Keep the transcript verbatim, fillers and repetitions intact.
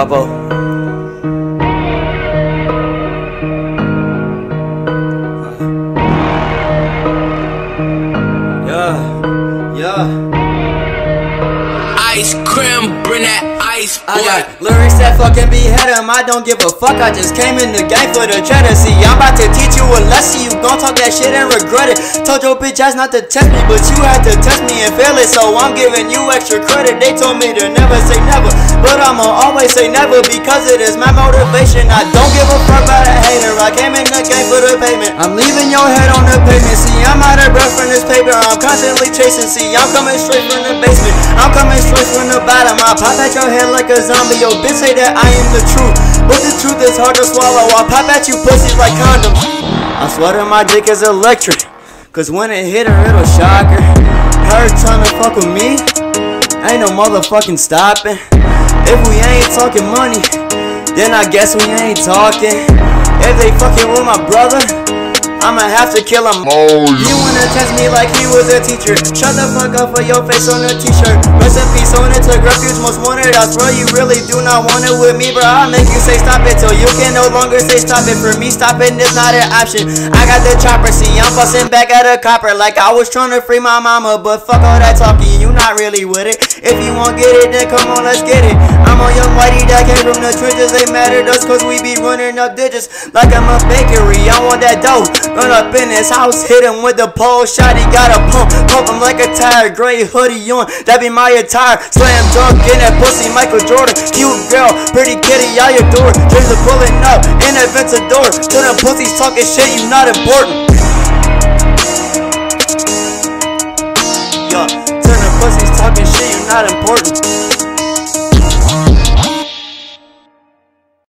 Capo. Yeah, yeah. Ice cream, bring that ice, boy. I got lyrics that fucking behead him. I don't give a fuck, I just came in the game for the cheddar. See, I'm about to teach you a lesson. You gon' talk that shit and regret it. Told your bitch ass not to test me, but you had to test me and fail it. So I'm giving you extra credit. They told me to never say never, but I'ma always say never, because it is my motivation. I don't give a fuck about a hater. I came in the game for the payment. I'm leaving your head on the pavement. See, I'm out of breath from this paper. I'm constantly chasing. See, I'm coming straight from the basement. I'm coming straight from the bottom. I pop at your head like a zombie. Yo, bitch say that I am the truth, but the truth is hard to swallow. I pop at you pussies like condoms. I swear that my dick is electric, cause when it hit her, it'll shock her. Her tryna fuck with me, ain't no motherfucking stopping. If we ain't talking money, then I guess we ain't talking. If they fucking with my brother, I'ma have to kill him. Oh, you wanna test me like he was a teacher? Shut the fuck up for your face on a t-shirt. Rest in peace, on it, took refuge, most wanted. I swear you really do not want it with me, bro. I'll make you say stop it till you can no longer say stop it. For me, stopping is not an option. I got the chopper, see, I'm busting back at a copper like I was trying to free my mama. But fuck all that talking, you not really with it. If you won't get it, then come on, let's get it. I'm a young whitey that came from the trenches. They mad at us cause we be running up digits like I'm a bakery. I want that dough. Run up in his house, hit him with the pole shot. He got a pump, pump him like a tire. Gray hoodie on, that be my attire. Slam dunk in that pussy, Michael Jordan. Cute girl, pretty kitty, I adore. Dreams of pulling up in that Ventador. To them pussies talking shit, you not important.